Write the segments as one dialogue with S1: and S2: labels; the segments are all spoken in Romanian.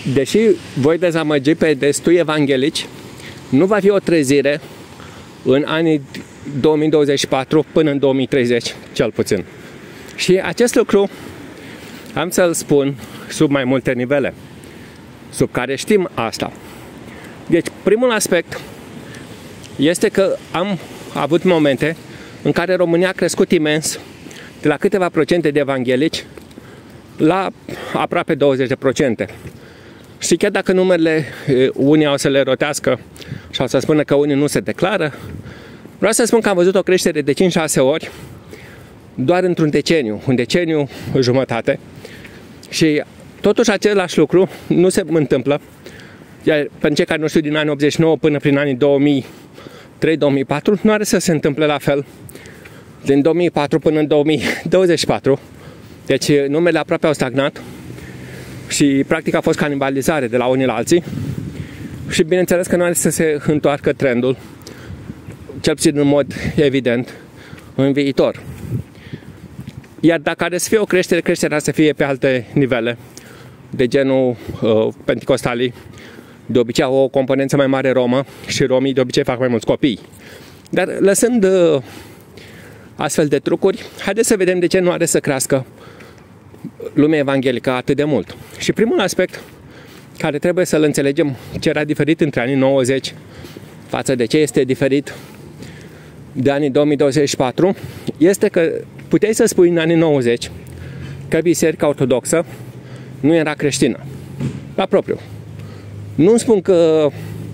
S1: deși voi dezamăgi pe destui evanghelici, nu va fi o trezire în anii 2024 până în 2030, cel puțin. Și acest lucru am să-l spun sub mai multe nivele, sub care știm asta. Deci, primul aspect este că am avut momente în care România a crescut imens de la câteva procente de evanghelici la aproape 20%. Și chiar dacă numerele unii o să le rotească și o să spună că unii nu se declară, vreau să spun că am văzut o creștere de 5-6 ori doar într-un deceniu, un deceniu jumătate. Și totuși același lucru nu se întâmplă. Iar pentru cei care nu știu, din anii 89 până prin anii 2003-2004, nu are să se întâmple la fel din 2004 până în 2024. Deci numele aproape au stagnat și practic a fost canibalizare de la unii la alții. Și bineînțeles că nu are să se întoarcă trendul, cel puțin în mod evident, în viitor. Iar dacă are să fie o creștere, creșterea să fie pe alte nivele, de genul penticostalii, de obicei au o componență mai mare romă și romii de obicei fac mai mulți copii. Dar lăsând astfel de trucuri, haideți să vedem de ce nu are să crească lumea evanghelică atât de mult. Și primul aspect care trebuie să-l înțelegem, ce era diferit între anii 90 față de ce este diferit de anii 2024, este că puteai să spui în anii 90 că Biserica Ortodoxă nu era creștină, la propriu. Nu spun că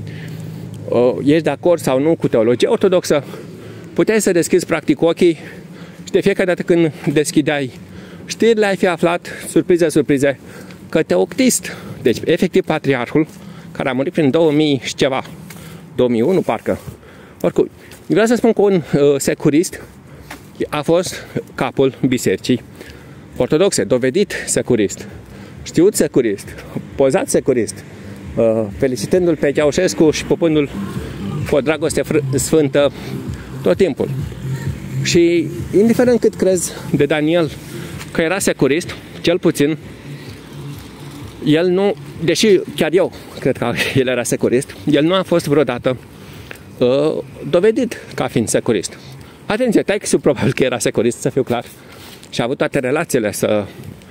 S1: ești de acord sau nu cu teologia ortodoxă, puteai să deschizi practic ochii și de fiecare dată când deschideai știrile ai fi aflat, surprize, că Teoctist, deci efectiv patriarhul, care a murit prin 2000 și ceva, 2001 parcă, oricum, vreau să spun că un securist a fost capul bisericii ortodoxe, dovedit securist, știut securist, pozat securist, felicitându-l pe Ceaușescu și pupându-l cu o dragoste sfântă tot timpul. Și indiferent cât crezi de Daniel că era securist, cel puțin, el nu, deși chiar eu cred că el era securist, el nu a fost vreodată dovedit ca fiind securist. Atenție, taică-sul probabil că era securist, să fiu clar, și a avut toate relațiile să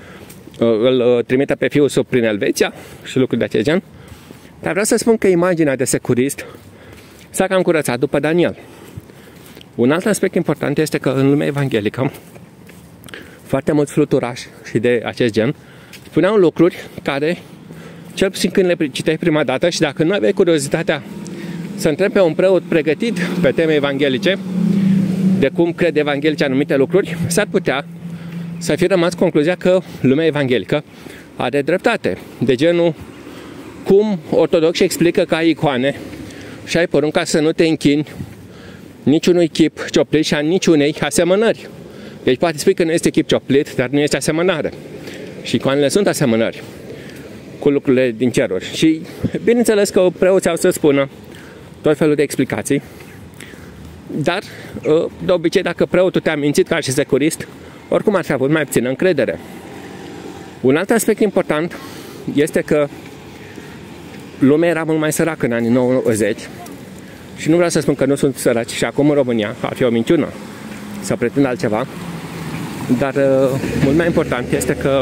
S1: îl trimită pe fiul său prin Elveția și lucruri de acest gen. Dar vreau să spun că imaginea de securist s-a cam curățat după Daniel. Un alt aspect important este că în lumea evanghelică foarte mulți fluturași și de acest gen spuneau lucruri care, cel puțin când le citeai prima dată și dacă nu aveai curiozitatea să întrebi pe un preot pregătit pe teme evanghelice de cum cred evanghelice anumite lucruri, s-ar putea să fi rămas concluzia că lumea evanghelică are dreptate. De genul, cum ortodoxi explică că ai icoane și ai porunca să nu te închini niciunui chip cioplit și a niciunei asemănări. Deci poate spui că nu este chip cioplit, dar nu este asemănare. Și icoanele sunt asemănări cu lucrurile din ceruri. Și bineînțeles că preoții au să spună tot felul de explicații, dar de obicei dacă preotul te-a mințit ca și securist, oricum ar fi avut mai puțină încredere. Un alt aspect important este că lumea era mult mai săracă în anii 90 și nu vreau să spun că nu sunt săraci și acum în România, ar fi o minciună să pretind altceva, dar mult mai important este că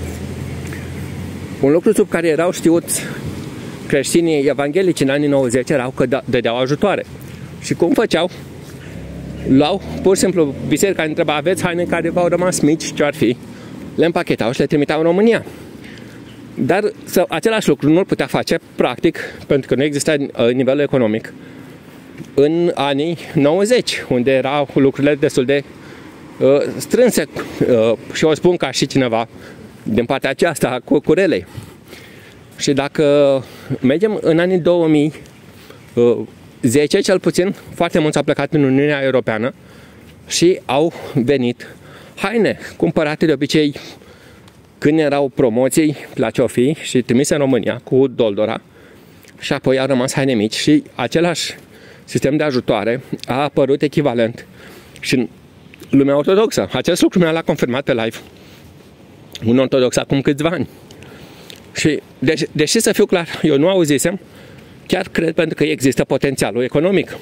S1: un lucru sub care erau știuți creștinii evanghelici în anii 90 erau că dădeau ajutoare. Și cum făceau? Luau, pur și simplu, biserica întreba, aveți haine care v-au rămas mici, ce ar fi? Le împachetau și le trimiteau în România. Dar același lucru nu-l putea face, practic, pentru că nu exista nivelul economic, în anii 90, unde erau lucrurile destul de strânse, și o spun ca și cineva din partea aceasta, cu curelei. Și dacă mergem în anii 2010, cel puțin, foarte mulți au plecat în Uniunea Europeană și au venit haine cumpărate de obicei când erau promoții la ce-o-fi și trimise în România cu doldora și apoi au rămas haine mici și același sistem de ajutoare a apărut echivalent și în lumea ortodoxă. Acest lucru mi-a confirmat pe live un ortodox acum câțiva ani. Și deși să fiu clar, eu nu auzisem, chiar cred pentru că există potențialul economic.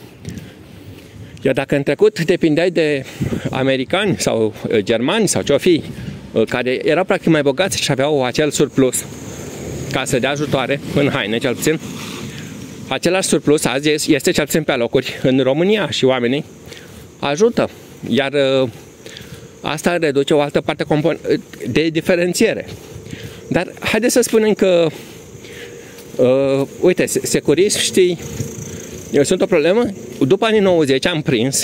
S1: Iar dacă în trecut depindeai de americani sau germani sau ce-o fi, care erau practic mai bogați și aveau acel surplus ca să dea ajutoare în haine, cel puțin, același surplus azi este cel puțin pe alocuri în România și oamenii ajută. Iar asta reduce o altă parte de diferențiere. Dar haideți să spunem că uite, securiștii sunt o problemă. După anii 90 am prins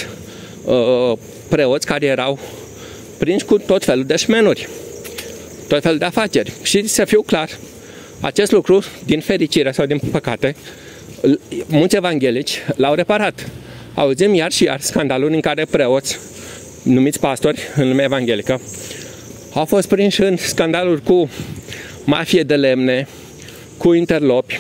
S1: preoți care erau prinși cu tot felul de șmenuri, tot felul de afaceri. Și să fiu clar, acest lucru, din fericire sau din păcate, mulți evanghelici l-au reparat. Auzim iar și iar scandaluri în care preoți, numiți pastori în lumea evanghelică, au fost prinși în scandaluri cu mafie de lemne, cu interlopi,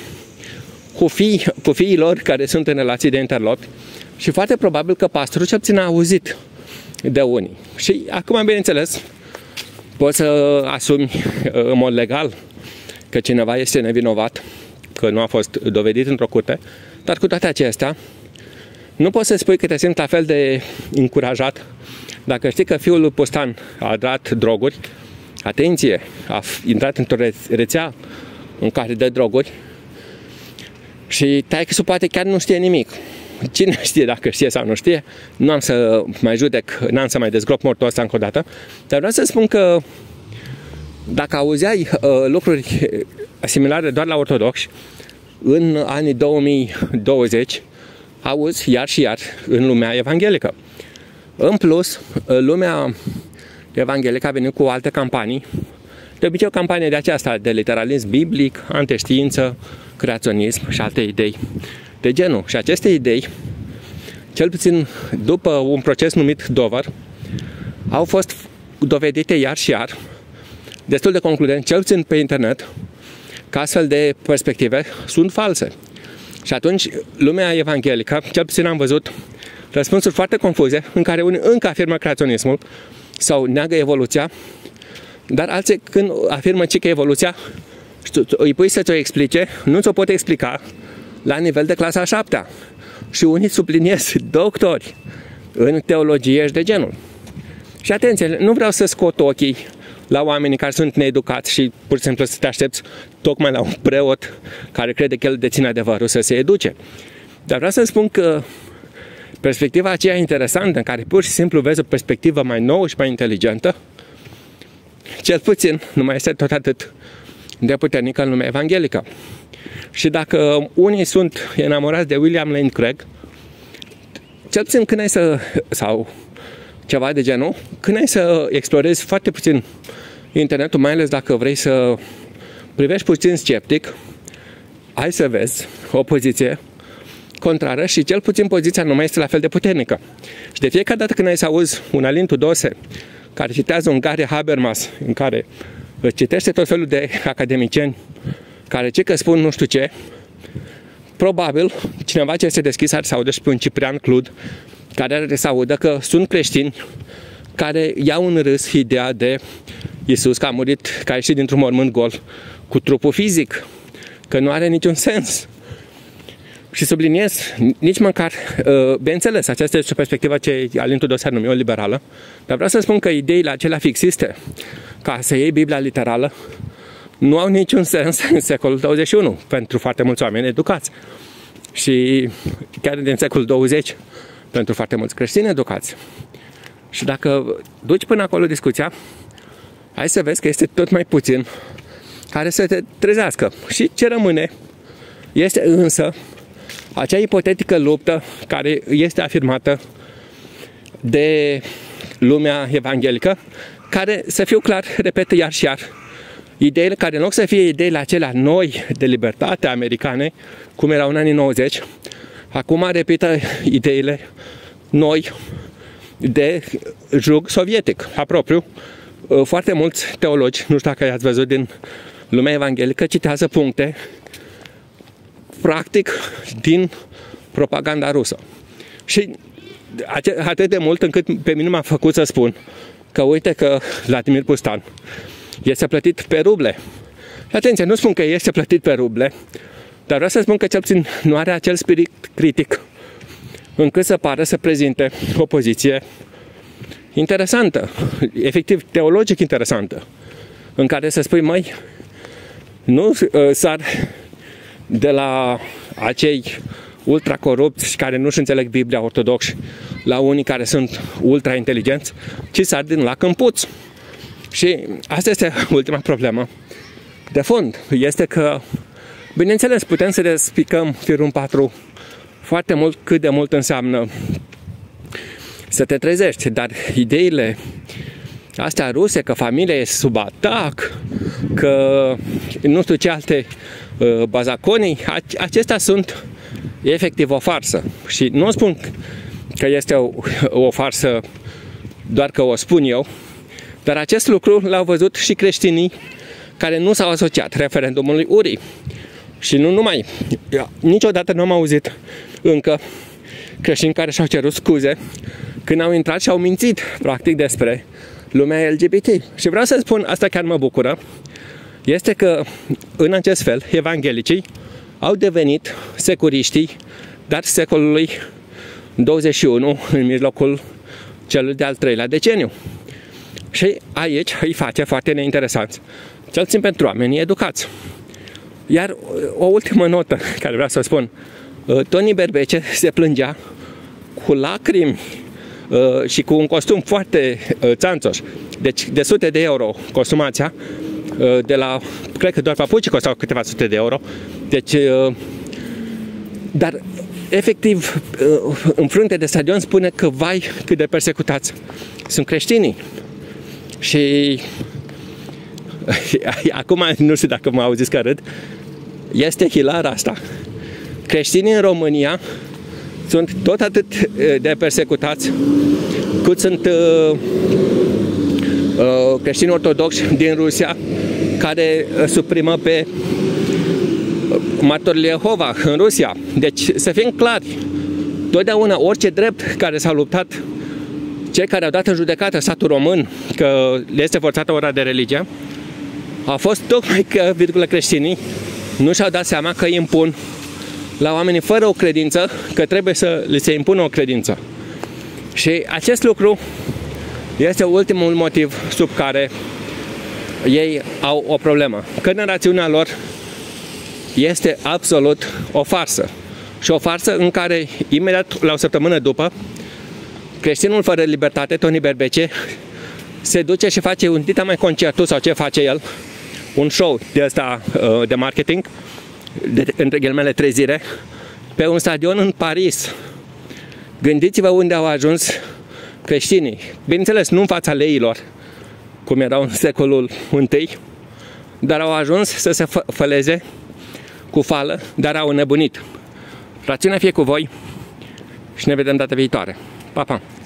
S1: cu fiii lor care sunt în relații de interlopi și foarte probabil că pastorul cel puțin a auzit de unii. Și acum, bineînțeles, poți să asumi în mod legal că cineva este nevinovat, că nu a fost dovedit într-o curte, dar cu toate acestea, nu poți să spui că te simți la fel de încurajat dacă știi că fiul lui Pustan a dat droguri, atenție, a intrat într-o rețea în care dă droguri și taică-sul poate chiar nu știe nimic. Cine știe dacă știe sau nu știe, nu am să mai judec, n-am să mai dezgrop mortul ăsta încă o dată, dar vreau să spun că dacă auzeai lucruri similare doar la ortodoxi, în anii 2020, auzi iar și iar în lumea evanghelică. În plus, lumea evanghelică a venit cu alte campanii, de obicei o campanie de aceasta, de literalism biblic, antiștiință, creaționism și alte idei de genul. Și aceste idei, cel puțin după un proces numit Dover, au fost dovedite iar și iar, destul de concludent, cel puțin pe internet, că astfel de perspective sunt false. Și atunci lumea evanghelică, cel puțin am văzut răspunsuri foarte confuze, în care unii încă afirmă creaționismul sau neagă evoluția, dar alții când afirmă că evoluția, îi pui să ți-o explice, nu ți-o pot explica la nivel de clasa 7-a. Și unii subliniez doctori în teologie și de genul. Și atenție, nu vreau să scot ochii la oamenii care sunt needucați și pur și simplu să te aștepți tocmai la un preot care crede că el deține adevărul să se educe. Dar vreau să spun că perspectiva aceea interesantă, în care pur și simplu vezi o perspectivă mai nouă și mai inteligentă, cel puțin nu mai este tot atât de puternică în lumea evanghelică. Și dacă unii sunt enamorați de William Lane Craig, cel puțin când ai să, sau ceva de genul, când ai să explorezi foarte puțin internetul, mai ales dacă vrei să privești puțin sceptic, ai să vezi o poziție contrară și cel puțin poziția nu mai este la fel de puternică. Și de fiecare dată când ai să auzi un Alin Tudose care citează un Gary Habermas, în care citește tot felul de academicieni care ce că spun nu știu ce, probabil cineva ce este deschis are să audă și pe un Ciprian Clud care are să audă că sunt creștini care iau în râs ideea de Iisus că a murit, că a ieșit dintr-un mormânt gol cu trupul fizic, că nu are niciun sens. Și subliniez, nici măcar, bineînțeles, aceasta este o perspectivă ce Alin Tudose ar numi o liberală, dar vreau să spun că ideile acelea fixiste, ca să iei Biblia literală, nu au niciun sens în secolul 21 pentru foarte mulți oameni educați. Și chiar din secolul 20 pentru foarte mulți creștini educați. Și dacă duci până acolo discuția, hai să vezi că este tot mai puțin care să te trezească. Și ce rămâne este însă acea ipotetică luptă care este afirmată de lumea evanghelică, care, să fiu clar, repetă iar și iar ideile care, în loc să fie ideile acelea noi de libertate americane, cum erau în anii 90, acum repetă ideile noi de jug sovietic. Apropiu, foarte mulți teologi, nu știu dacă i-ați văzut din lumea evanghelică, citează puncte practic din propaganda rusă. Și atât de mult încât pe mine m-a făcut să spun că uite că Vladimir Pustan este plătit pe ruble Atenție, nu spun că este plătit pe ruble, dar vreau să spun că cel puțin nu are acel spirit critic încât să pară să prezinte o poziție interesantă, efectiv teologic interesantă, în care să spui, măi, nu sar de la acei ultracorupți care nu-și înțeleg Biblia ortodoxi la unii care sunt ultra-inteligenți, ci sar din lac în puț. Și asta este ultima problemă de fond. Este că, bineînțeles, putem să despicăm firul 4 foarte mult cât de mult înseamnă să te trezești, dar ideile astea ruse, că familia e sub atac, că nu știu ce alte bazaconii, acestea sunt efectiv o farsă. Și nu spun că este o farsă doar că o spun eu, dar acest lucru l-au văzut și creștinii care nu s-au asociat referendumului URI. Și nu numai. Niciodată nu am auzit încă creștini care și-au cerut scuze când au intrat și au mințit practic despre lumea LGBT. Și vreau să spun, asta chiar mă bucură, este că în acest fel evanghelicii au devenit securiștii, dar secolului 21 în mijlocul celui de-al treilea deceniu. Și aici îi face foarte neinteresanți, cel puțin pentru oamenii educați. Iar o ultimă notă care vreau să spun, Toni Berbece se plângea cu lacrimi și cu un costum foarte țanțoș, deci de sute de euro costumația, de la, cred că doar papucii costau câteva sute de euro, deci, dar efectiv în frunte de stadion spune că vai cât de persecutați sunt creștinii. Și acum nu știu dacă mă auziți că râd, este hilar asta. Creștinii în România sunt tot atât de persecutați cât sunt creștini ortodoxi din Rusia care suprimă pe martorii Jehova în Rusia. Deci să fim clari, totdeauna orice drept care s-a luptat cei care au dat în judecată statul român că le este forțată ora de religie, a fost tocmai că, creștinii nu și-au dat seama că impun la oamenii fără o credință, că trebuie să li se impună o credință. Și acest lucru este ultimul motiv sub care ei au o problemă. Că narațiunea lor este absolut o farsă. Și o farsă în care, imediat la o săptămână după, creștinul fără libertate, Toni Berbece, se duce și face un dita mai concertul sau ce face el, un show de ăsta de marketing, între ghilimele trezire, pe un stadion în Paris. Gândiți-vă unde au ajuns creștinii. Bineînțeles, nu în fața leilor, cum erau în secolul I, dar au ajuns să se făleze cu fală, dar au înnebunit. Rațiunea fie cu voi și ne vedem data viitoare. Pa, pa!